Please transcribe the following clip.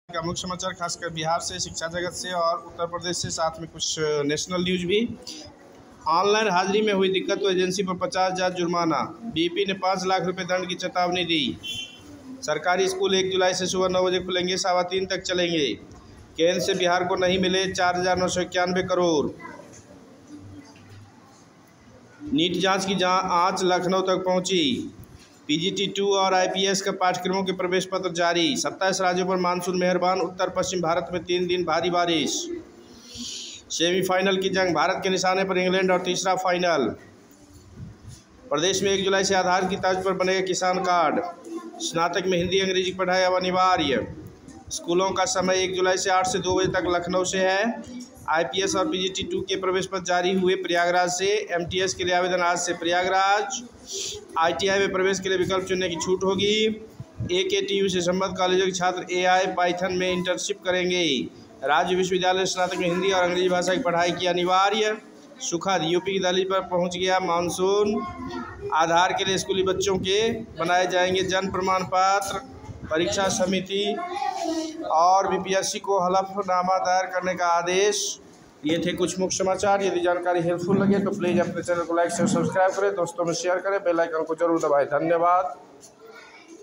का मुख्य समाचार खासकर बिहार से, शिक्षा जगत से और उत्तर प्रदेश से, साथ में कुछ नेशनल न्यूज भी। ऑनलाइन हाजिरी में हुई दिक्कत तो एजेंसी पर 50,000 जुर्माना। बीपी ने 5 लाख रुपए दंड की चेतावनी दी। सरकारी स्कूल 1 जुलाई से सुबह 9 बजे खुलेंगे, 3:15 तक चलेंगे। केंद्र से बिहार को नहीं मिले 4,991 करोड़। नीट जांच की आंच लखनऊ तक पहुंची। PGT2 और IPS के पाठ्यक्रमों के प्रवेश पत्र जारी। 27 राज्यों पर मानसून मेहरबान। उत्तर पश्चिम भारत में 3 दिन भारी बारिश। सेमीफाइनल की जंग, भारत के निशाने पर इंग्लैंड और तीसरा फाइनल। प्रदेश में 1 जुलाई से आधार की तर्ज पर बनेगा किसान कार्ड। स्नातक में हिंदी अंग्रेजी की पढ़ाई अब अनिवार्य। स्कूलों का समय 1 जुलाई से 8 से 2 बजे तक लखनऊ से है। IPS और PGT2 के प्रवेश पत्र जारी हुए प्रयागराज से। MTS के लिए आवेदन आज से प्रयागराज। ITI में प्रवेश के लिए विकल्प चुनने की छूट होगी। AKTU से संबद्ध कॉलेजों के छात्र AI पाइथन में इंटर्नशिप करेंगे। राज्य विश्वविद्यालय स्नातक में हिंदी और अंग्रेजी भाषा की पढ़ाई की अनिवार्य। सुखद, यूपी की दहलीज पर पहुंच गया मानसून। आधार के लिए स्कूली बच्चों के बनाए जाएंगे जन्म प्रमाण पत्र। परीक्षा समिति और BPSC को हलफनामा दायर करने का आदेश। ये थे कुछ मुख्य समाचार। यदि जानकारी हेल्पफुल लगे तो प्लीज़ अपने चैनल को लाइक शेयर सब्सक्राइब करें, दोस्तों में शेयर करें, बेल आइकन को जरूर दबाएं। धन्यवाद।